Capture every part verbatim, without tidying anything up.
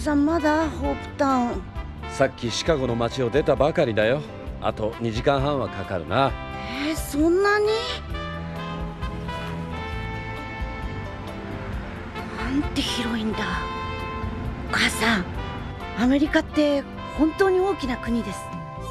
さんまだホープタウン？ さっきシカゴの街を出たばかりだよ。あとにじかんはんはかかるな。 えー、そんなに？なんて広いんだ。お母さん、アメリカって本当に大きな国です。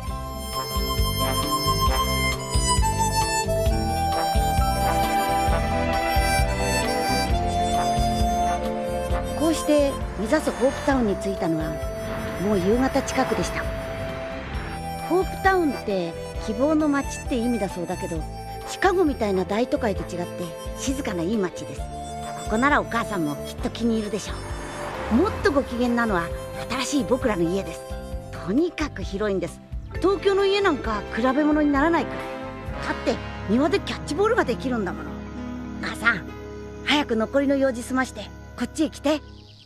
こうして目指すホープタウンに着いたのはもう夕方近くでした。ホープタウンって希望の街って意味だそうだけど、シカゴみたいな大都会と違って静かないい街です。ここならお母さんもきっと気に入るでしょう。もっとご機嫌なのは新しい僕らの家です。とにかく広いんです。東京の家なんか比べ物にならないくらい。だって庭でキャッチボールができるんだもの。お母さん、早く残りの用事済ましてこっちへ来て。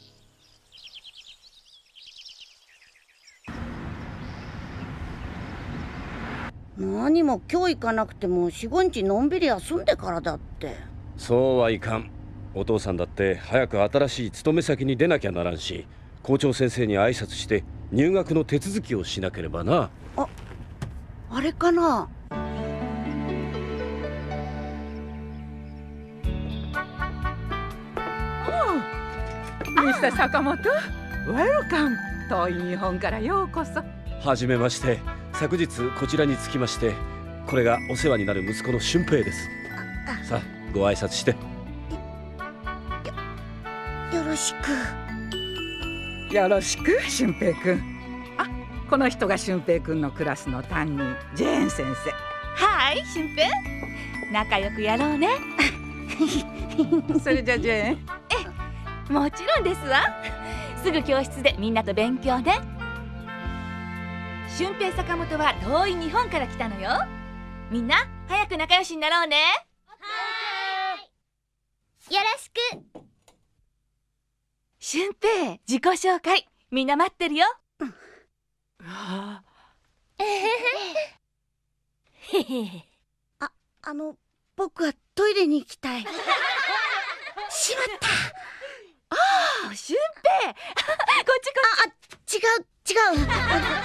何も今日行かなくてもよん、ごにちのんびり休んでからだって。 そうはいかん。お父さんだって早く新しい勤め先に出なきゃならんし、校長先生に挨拶して入学の手続きをしなければな。 あ、あれかな。 ミスター坂本、ウェルカム。遠い日本からようこそ。 はじめまして。昨日こちらに着きまして、これがお世話になる息子の俊平です。さあ、ご挨拶して。 よ, よろしく。 よろしく、俊平くん。あ、この人が俊平くんのクラスの担任、ジェーン先生。 はい、俊平。仲良くやろうね。 それじゃジェーン。 え、もちろんですわ。すぐ教室でみんなと勉強ね。俊平坂本は遠い日本から来たのよ。みんな早く仲良しになろうね。 はーい、よろしく。 俊平、自己紹介みんな待ってるよ。 ああ、あの僕はトイレに行きたい。しまった。 ああ、俊平こっちこっち。 あ、違う違う。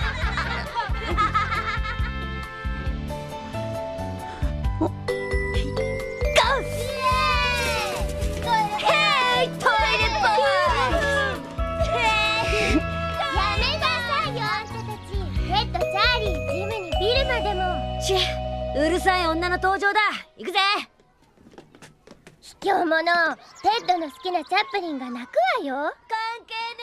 うるさい女の登場だ。行くぜ。卑怯者。テッドの好きなチャップリンが泣くわよ。関係ね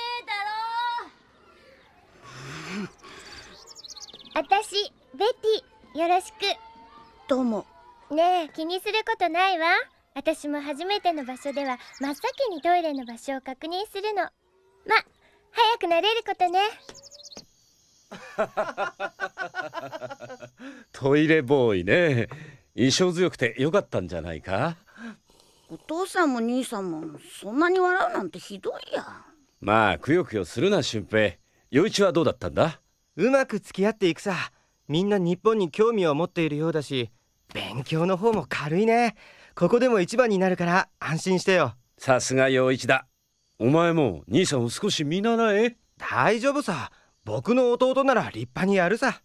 えだろ。あたしベティ、よろしく。 どうも。 ねえ、気にすることないわ。私も初めての場所では真っ先にトイレの場所を確認するの。ま、早く慣れることね。 トイレボーイね。印象強くてよかったんじゃないか。 お父さんも兄さんもそんなに笑うなんてひどいや。 まあくよくよするな俊平。陽一はどうだったんだ？ うまく付き合っていくさ。みんな日本に興味を持っているようだし、勉強の方も軽いね。ここでも一番になるから安心してよ。 さすが陽一だ。お前も兄さんを少し見習え。 大丈夫さ。僕の弟なら立派にやるさ。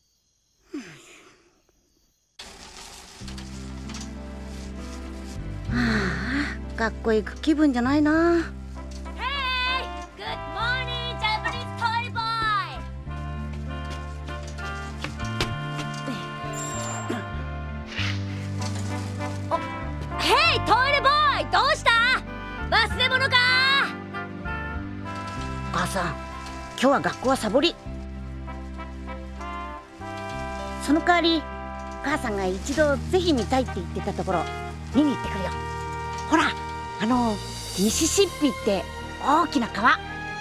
はあ、学校行く気分じゃないな。 Hey! Good morning, Japanese toy boy! お、Hey! トイレボーイ! どうした？忘れ物か？ お母さん、今日は学校はサボり。その代わり母さんが一度ぜひ見たいって言ってたところ見に行ってくるよ。ほら、あのミシシッピって大きな川。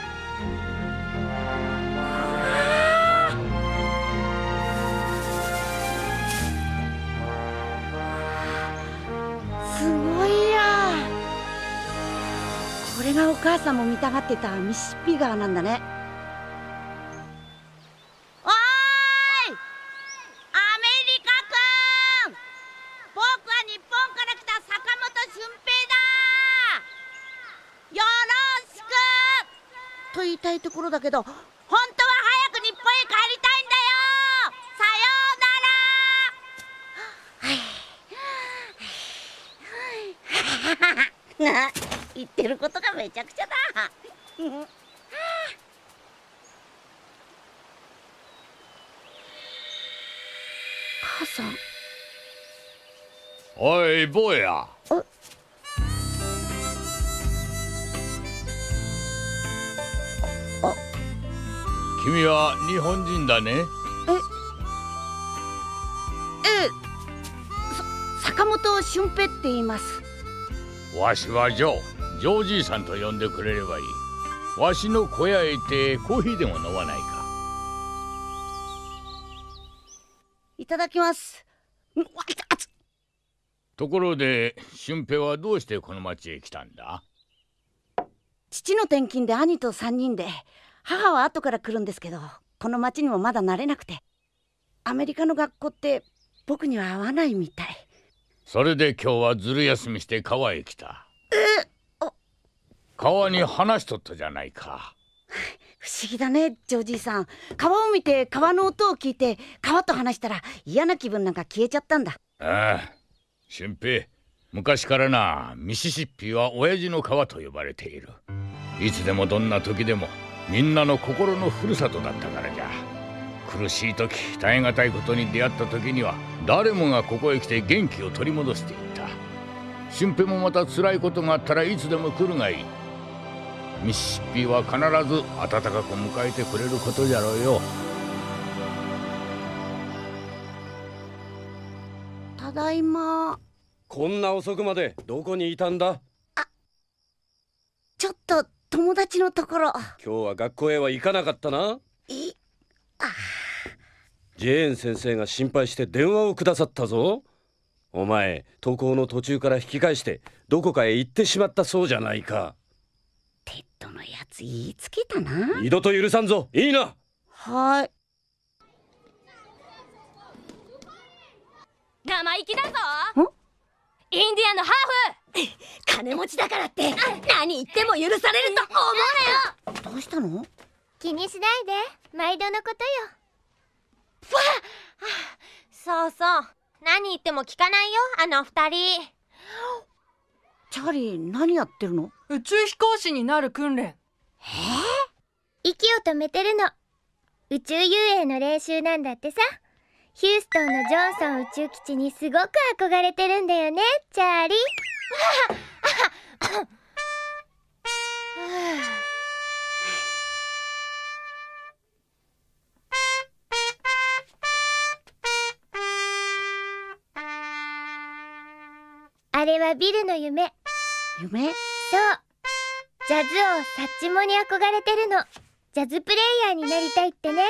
すごいや。これがお母さんも見たがってたミシシッピ川なんだね。おーい、アメリカくん、僕は日本から来た坂本俊平だ。よろしくと言いたいいところだけど、本当は早く日本へ帰りたいんだよ。さようなら。な言ってることがめちゃくちゃだ。母さん。 おい坊や。君は日本人だね。え、 ええ、さ坂本俊平って言います。 わしはジョー、ジョーじいさんと呼んでくれればいい。わしの小屋へ行ってコーヒーでも飲まないか。 いただきます。 ところで俊平はどうしてこの町へ来たんだ？ 父の転勤で兄とさんにんで、母は後から来るんですけど、この町にもまだ慣れなくて、アメリカの学校って僕には合わないみたい。 それで今日はずる休みして川へ来た。 えあ川に話しとったじゃないか。 不思議だね、ジョージーさん。川を見て川の音を聞いて川と話したら嫌な気分なんか消えちゃったんだ。 ああ、俊平、昔からな、ミシシッピは親父の川と呼ばれている。いつでもどんな時でもみんなの心のふるさとだったからじゃ。苦しい時、耐え難いことに出会った時には誰もがここへ来て元気を取り戻していった。俊平もまた辛いことがあったらいつでも来るがいい。ミシシッピは必ず温かく迎えてくれることじゃろうよ。 ただいま。 こんな遅くまでどこにいたんだ？ あ、ちょっと友達のところ。 今日は学校へは行かなかったな。 いあジェーン先生が心配して電話をくださったぞ。お前、登校の途中から引き返してどこかへ行ってしまったそうじゃないか。 テッドのやつ言いつけたな。 二度と許さんぞ。いいな。 はい。 生意気だぞ。 ん？ インディアンのハーフ。 金持ちだからって何言っても許されると思うなよ。 どうしたの？ 気にしないで、毎度のことよ。 ふわっ、そうそう、何言っても聞かないよ、あの二人。 チャーリー、何やってるの？ 宇宙飛行士になる訓練。 息を止めてるの。宇宙遊泳の練習なんだってさ。ヒューストンのジョンソン宇宙基地にすごく憧れてるんだよね、チャーリー。あれはビルの夢。 夢？ そう。ジャズ王サッチモに憧れてるの。ジャズプレイヤーになりたいってね。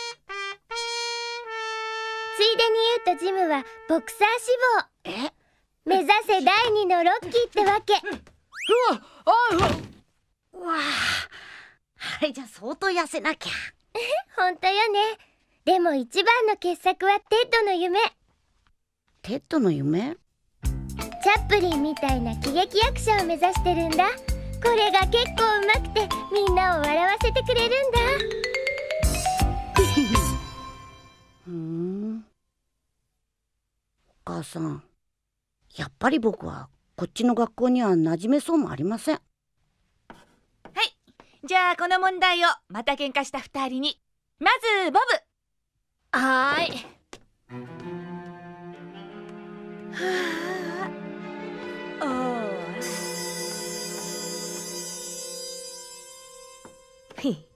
ついでに言うとジムはボクサー志望。え？目指せ第二のロッキーってわけ。 うわあうわあ、あれじゃ相当痩せなきゃ。 ほんとよね。でも一番の傑作はテッドの夢。 テッドの夢？ チャップリンみたいな喜劇役者を目指してるんだ。これが結構うまくてみんなを笑わせてくれるんだ。 ふーん。お母さん、やっぱり僕はこっちの学校には馴染めそうもありません。 はい、じゃあこの問題をまた喧嘩した二人に。まずボブ。はーい。はあ、おー。ひっ。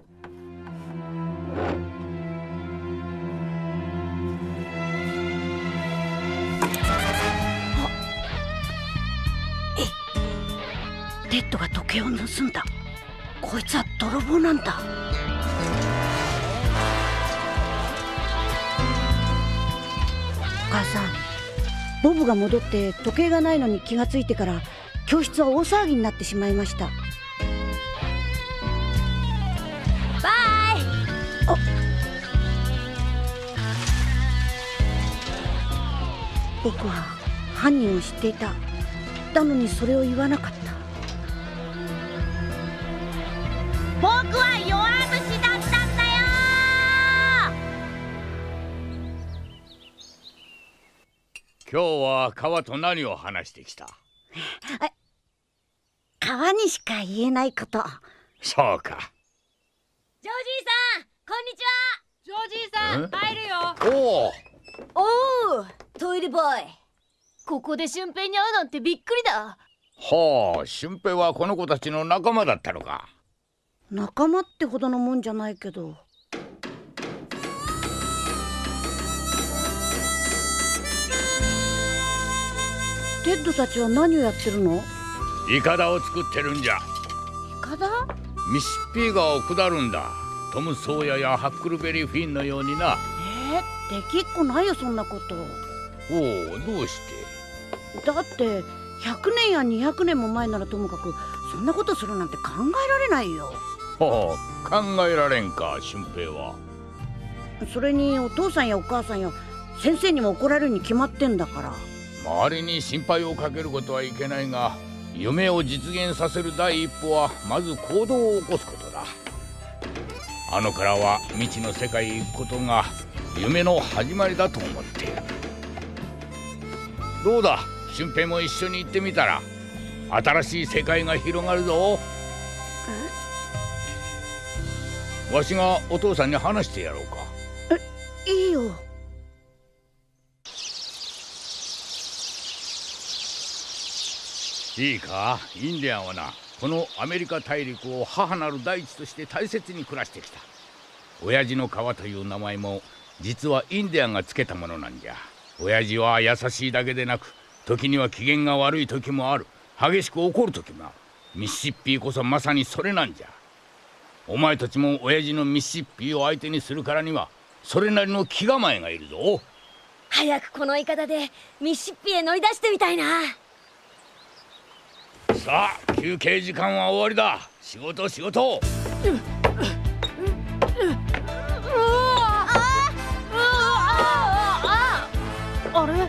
テッドが時計を盗んだ。こいつは泥棒なんだ。お母さん、ボブが戻って時計がないのに気がついてから教室は大騒ぎになってしまいました。 バイ。 あ、僕は犯人を知っていた。なのにそれを言わなかった。僕は今日は川と何を話してきた？ 川にしか言えないこと。 そうか。 ジョージーさん、こんにちは。 ジョージーさん、入るよ。 おお。 おお、トイレボーイ。ここで俊平に会うなんてびっくりだ。 はあ、俊平はこの子たちの仲間だったのか。 仲間ってほどのもんじゃないけど。テッドたちは何をやってるの？ イカダを作ってるんじゃ。 イカダ？ ミシシッピー川を下るんだ。トム・ソーヤやハックルベリー・フィンのようにな。 えー、できっこないよそんなこと。 おお、どうして？ だってひゃくねんやにひゃくねんも前ならともかくそんなことするなんて考えられないよ。 はあ、考えられんか、俊平は。 それにお父さんやお母さんや先生にも怒られるに決まってんだから。 周りに心配をかけることはいけないが、夢を実現させる第一歩はまず行動を起こすことだ。あのからは未知の世界へ行くことが夢の始まりだと思っている。どうだ、俊平も一緒に行ってみたら新しい世界が広がるぞ。わしがお父さんに話してやろうか。 え、いいよ。 いいか、インディアンはな、このアメリカ大陸を母なる大地として大切に暮らしてきた。親父の川という名前も実はインディアンがつけたものなんじゃ。親父は優しいだけでなく、時には機嫌が悪い時もある。激しく怒る時もある。ミシシッピーこそまさにそれなんじゃ。お前たちも親父のミシシッピーを相手にするからにはそれなりの気構えがいるぞ。 早くこのイカダでミシシッピへ乗り出してみたいな。 さあ、休憩時間は終わりだ。仕事仕事。 あれ？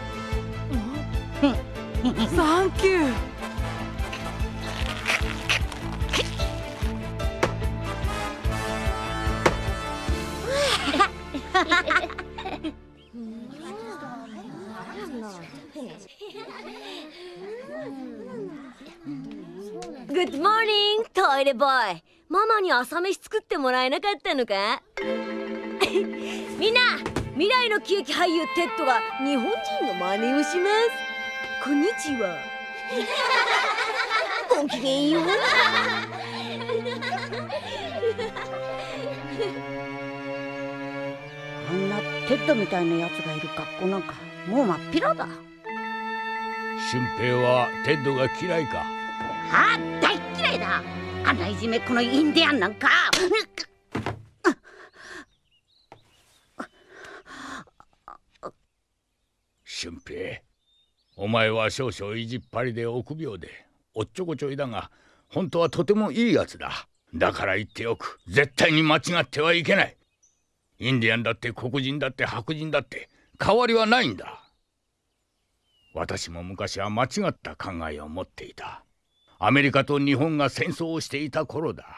サンキュー。 グッドモーニング、トイレボーイ。ママに朝飯作ってもらえなかったのか？みんな、未来の喜劇俳優テッドが日本人の真似をします。こんにちは。ごきげんよう。 あんなテッドみたいなやつがいる学校なんかもう真っ平だ。 俊平はテッドが嫌いか？ ああ、大嫌いだ。あんないじめっ子のインディアンなんか。 俊平、お前は少々意地っ張りで臆病でおっちょこちょいだが、本当はとてもいいやつだ。だから言っておく、絶対に間違ってはいけない。インディアンだって黒人だって白人だって変わりはないんだ。私も昔は間違った考えを持っていた。アメリカと日本が戦争をしていた頃だ。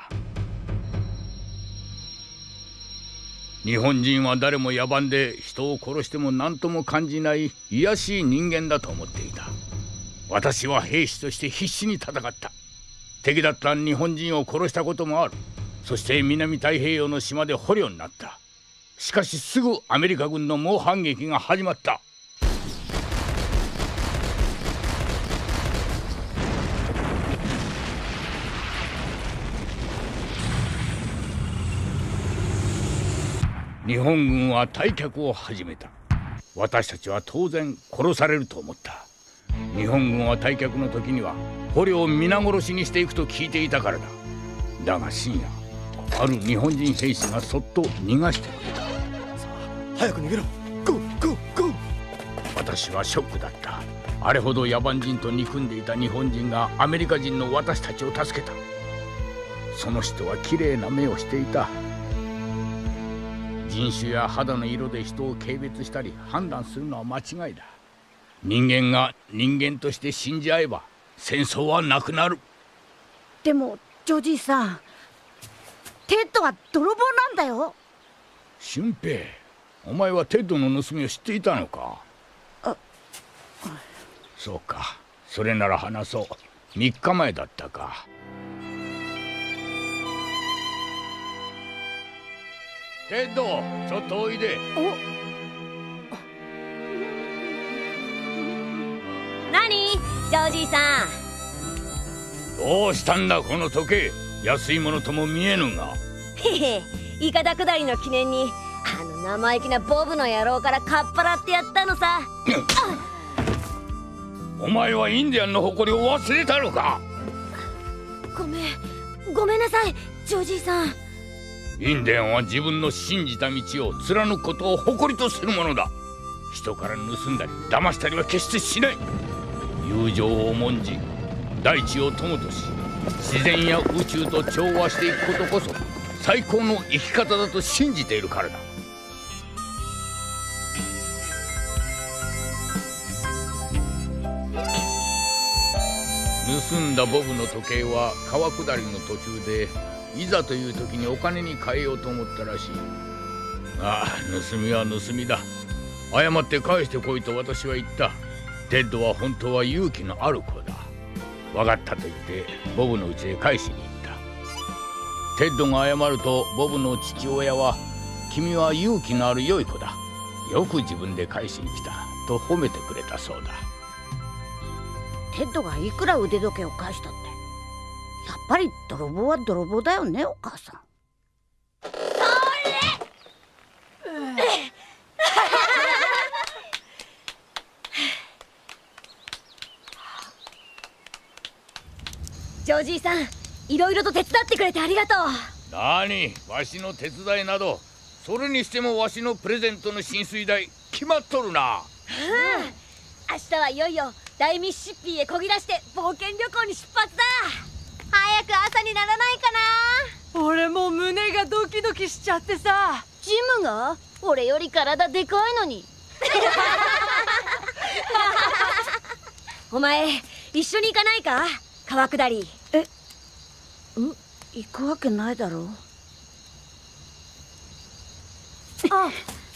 日本人は誰も野蛮で人を殺しても何とも感じない卑しい人間だと思っていた。私は兵士として必死に戦った。敵だった日本人を殺したこともある。そして南太平洋の島で捕虜になった。しかしすぐアメリカ軍の猛反撃が始まった。日本軍は退却を始めた。私たちは当然殺されると思った。日本軍は退却の時には捕虜を皆殺しにしていくと聞いていたからだ。だが深夜、ある日本人兵士がそっと逃がしてくれた。さあ、早く逃げろ。ゴーゴーゴー。 私はショックだった。あれほど野蛮人と憎んでいた日本人がアメリカ人の私たちを助けた。その人は綺麗な目をしていた。人種や肌の色で人を軽蔑したり判断するのは間違いだ。人間が人間として信じ合えば戦争はなくなる。 でもジョージーさん、テッドは泥棒なんだよ。 俊平、お前はテッドの盗みを知っていたのか？ あ、 そうか、それなら話そう。みっかまえだったか。テッド、ちょっとおいで。 何ジョージーさん。 どうしたんだこの時計。安いものとも見えぬが。 へへ、イカダ下りの記念にあの生意気なボブの野郎からかっぱらってやったのさ。 お前はインディアンの誇りを忘れたのか。 ごめんごめんなさいジョージーさん。 インディアンは自分の信じた道を貫くことを誇りとするものだ。人から盗んだり騙したりは決してしない。友情を重んじ、大地を友とし、自然や宇宙と調和していくことこそ最高の生き方だと信じているからだ。盗んだボブの時計は川下りの途中でいざという時にお金に換えようと思ったらしい。ああ、盗みは盗みだ。謝って返してこいと私は言った。テッドは本当は勇気のある子だ。分かったと言ってボブの家へ返しに行った。テッドが謝るとボブの父親は「君は勇気のある良い子だ。よく自分で返しに来た」と褒めてくれたそうだ。 テッドがいくら腕時計を返したってやっぱり泥棒は泥棒だよね、お母さん。 ジョージーさん、いろいろと手伝ってくれてありがとう。 なに、わしの手伝いなど。それにしてもわしのプレゼントの浸水代決まっとるな。 うん、明日はいよいよ大ミシシッピーへこぎ出して冒険旅行に出発だ。早く朝にならないかな。 俺も胸がドキドキしちゃってさ。 ジムが俺より体でかいのに。お前一緒に行かないか、川下り。 え、ん行くわけないだろう。 あ、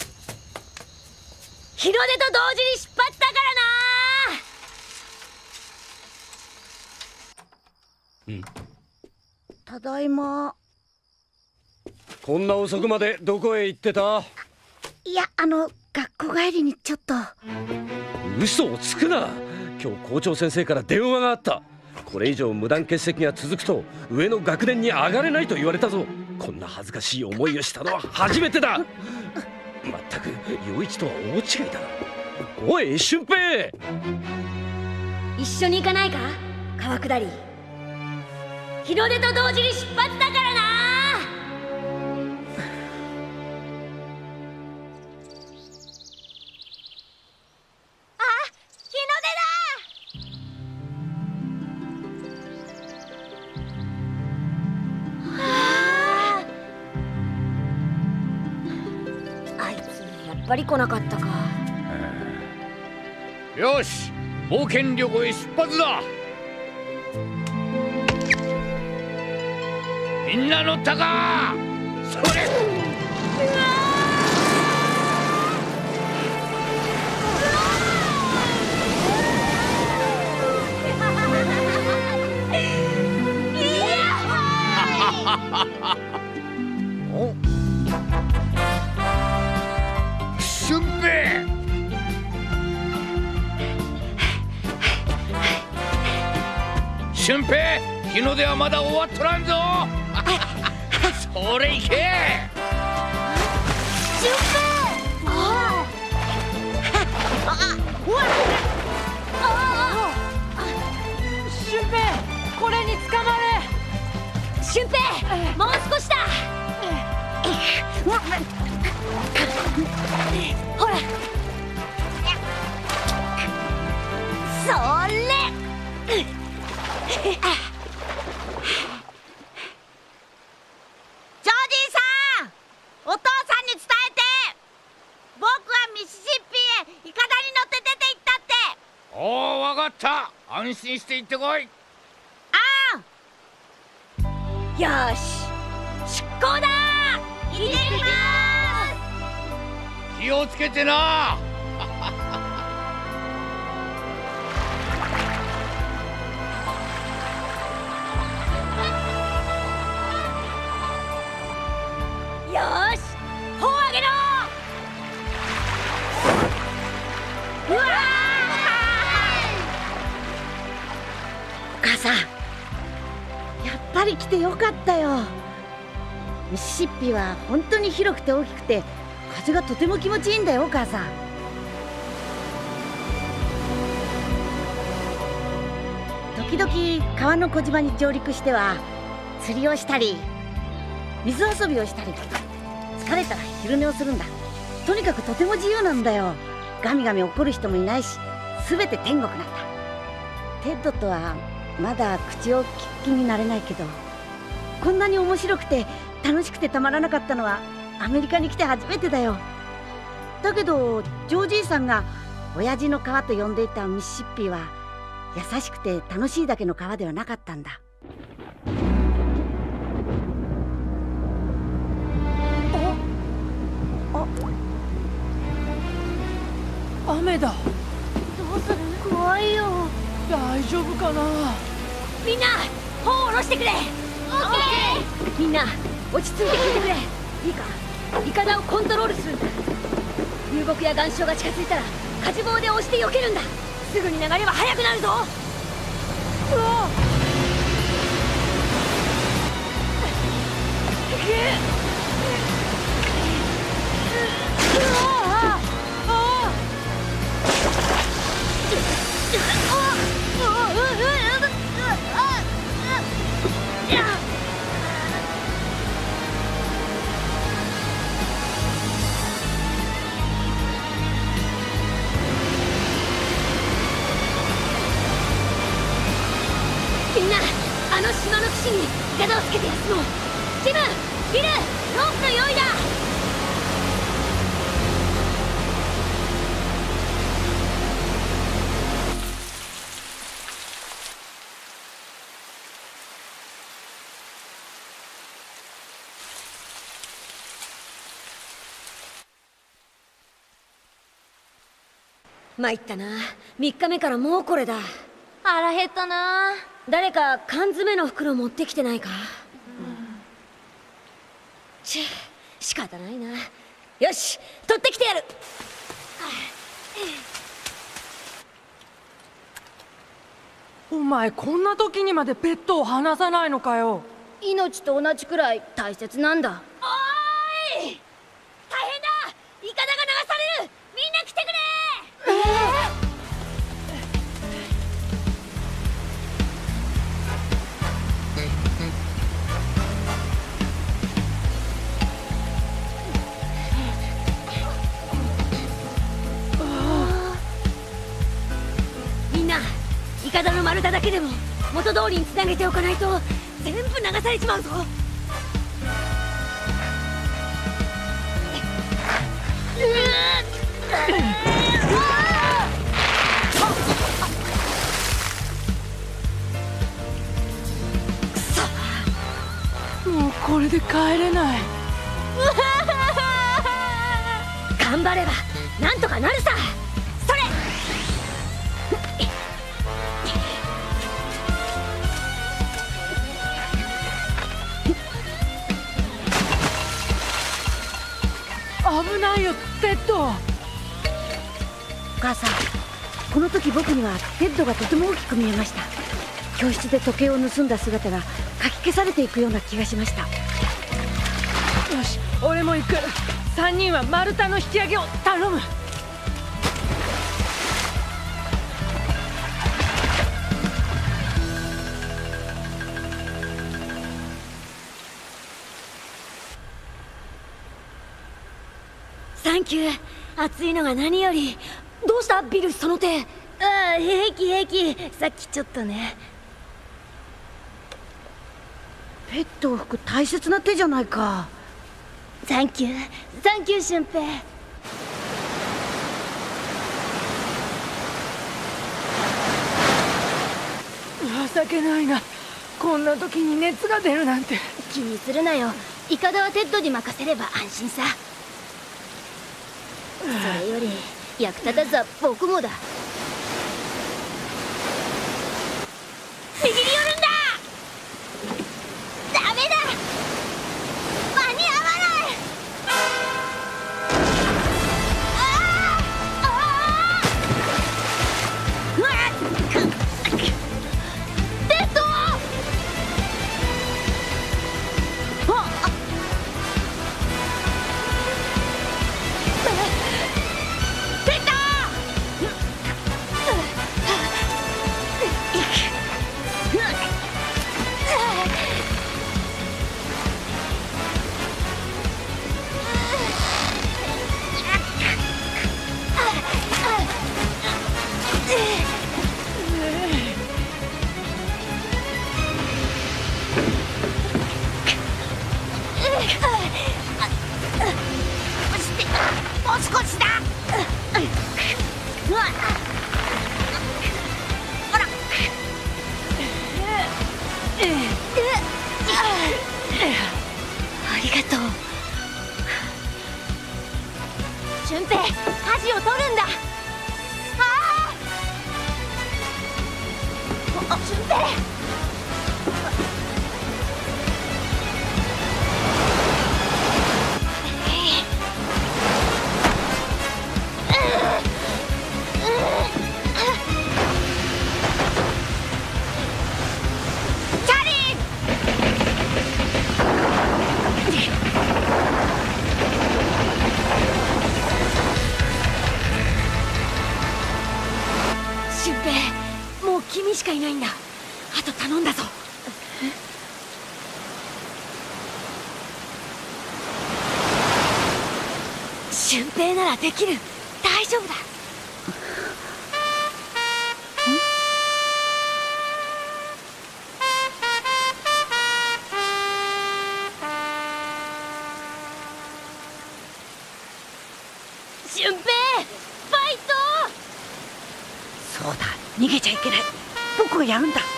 日の出と同時に出発だからな。 うん、 ただいま。 こんな遅くまでどこへ行ってた？ いや、あの学校帰りにちょっと。 嘘をつくな。今日校長先生から電話があった。これ以上無断欠席が続くと上の学年に上がれないと言われたぞ。こんな恥ずかしい思いをしたのは初めてだ。まったく陽一とは大違いだな。おい俊平、 一緒に行かないか、川下り。日の出と同時に出発だからな。あ、日の出だ。あいつやっぱり来なかったか。 よし、冒険旅行へ出発だ。みんな乗ったか。それ。お、俊平。俊平、日の出はまだ終わっとらんぞ。それいけ。 俊平。ああ。ああ。 俊平、これに捕まれ。 俊平、もう少しだ。ほら、それ。 お父さんに伝えて、僕はミシシッピーへイカダに乗って出て行ったって。 おお、わかった。安心して行ってこい。 ああ、よし、出航だ。行ってきます。 気をつけてな。 さん、やっぱり来てよかったよ。ミシシッピは本当に広くて大きくて風がとても気持ちいいんだよお母さん。時々川の小島に上陸しては釣りをしたり水遊びをしたり、疲れたら昼寝をするんだ。とにかくとても自由なんだよ。ガミガミ怒る人もいないし、全て天国なんだ。テッドとはまだ口を聞く気になれないけど、こんなに面白くて楽しくてたまらなかったのはアメリカに来て初めてだよ。だけどジョーじいさんが親父の川と呼んでいたミシシッピは優しくて楽しいだけの川ではなかったんだ。 雨だ。 どうする？怖いよ。 大丈夫かな。 みんな帆を下ろしてくれ。オッケー。みんな落ち着いて聞いてくれ。いいか、イカダをコントロールするんだ。流木や岩礁が近づいたら舵棒で押して避けるんだ。すぐに流れは速くなるぞ。うわっ、みんな、あの島の岸にイカダをつけて休もう。ジム、ビル、ロープの用意だ。参ったな。みっかめからもうこれだ。 腹減ったな。 誰か缶詰の袋持ってきてないか。うん、ちぇ、仕方ないな。よし、取ってきてやる。 お前こんな時にまでペットを離さないのかよ。 命と同じくらい大切なんだ。 おーい、大変だ。イカダが流される。みんな来てくれ。みんな、イカダの丸太だけでも元通りにつなげておかないと全部流されちまうぞ。 もうこれで帰れない。 頑張ればなんとかなるさ。それ。 危ないよテッド。 お母さん、この時僕にはテッドがとても大きく見えました。教室で時計を盗んだ姿がかき消されていくような気がしました。 よし、俺も行く。さんにんは丸太の引き上げを頼む。 サンキュー。暑いのが何より。どうしたビル、その手。 ああ、平気平気。さっきちょっとね。 ペットを吹く大切な手じゃないか。 サンキュー、サンキュー俊平。 情けないな。こんな時に熱が出るなんて。 気にするなよ。イカダはテッドに任せれば安心さ。それより役立たずは僕もだ。 右に寄るんだ。ダメだ、間に合わない。ああああ、テッド。 舵を取るんだ。ああ、俊平。君しかいないんだ。あと頼んだぞ。俊平ならできる。大丈夫だ。俊平、ファイト。 そうだ、逃げちゃいけない。僕がやるんだ。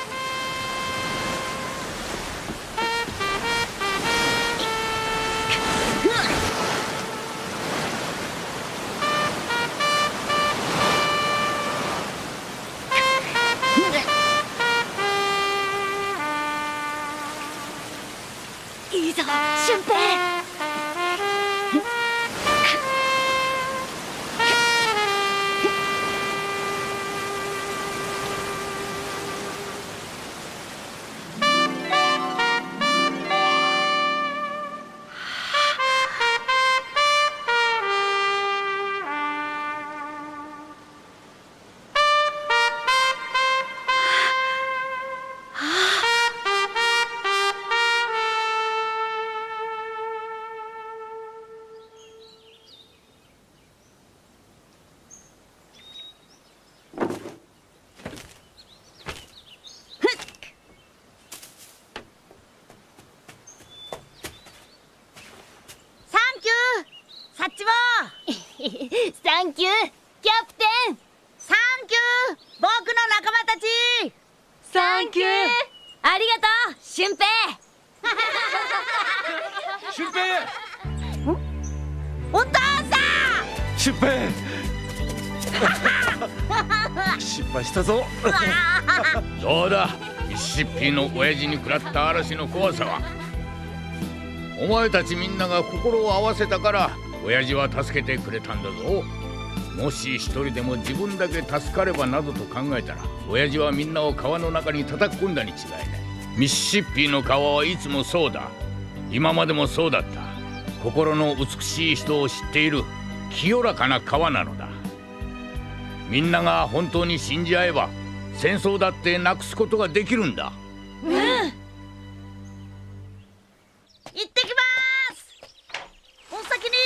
いいぞ、俊平。 サッチボーサンキューキャプテン。 サンキュー僕の仲間たち。 サンキュー。ありがとう俊平。 俊平。 お父さん俊平。失敗したぞ。 どうだ、ミシシッピの親父に食らった嵐の怖さは。お前たちみんなが心を合わせたから親父は助けてくれたんだぞ。もし一人でも自分だけ助かればなどと考えたら親父はみんなを川の中に叩き込んだに違いない。ミシシッピの川はいつもそうだ。今までもそうだった。心の美しい人を知っている清らかな川なのだ。みんなが本当に信じ合えば戦争だってなくすことができるんだ。 うん、行ってきます。お先に。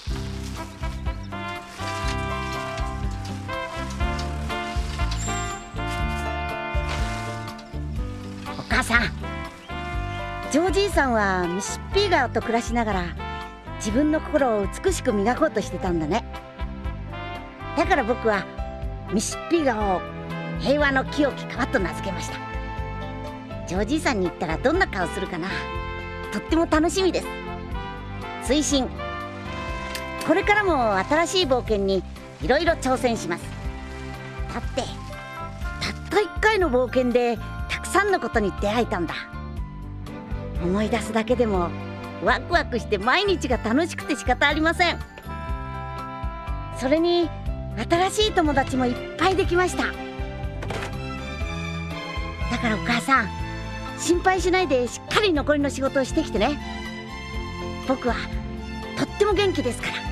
お母さん、ジョージーさんはミシシッピ川と暮らしながら自分の心を美しく磨こうとしてたんだね。だから僕はミシシッピ川を平和の清き川と名付けました。ジョージーさんに言ったらどんな顔するかな。とっても楽しみです。推進。これからも新しい冒険にいろいろ挑戦します。だってたったいっかいの冒険でたくさんのことに出会えたんだ。思い出すだけでもワクワクして毎日が楽しくて仕方ありません。それに新しい友達もいっぱいできました。だからお母さん、心配しないでしっかり残りの仕事をしてきてね。僕はとっても元気ですから。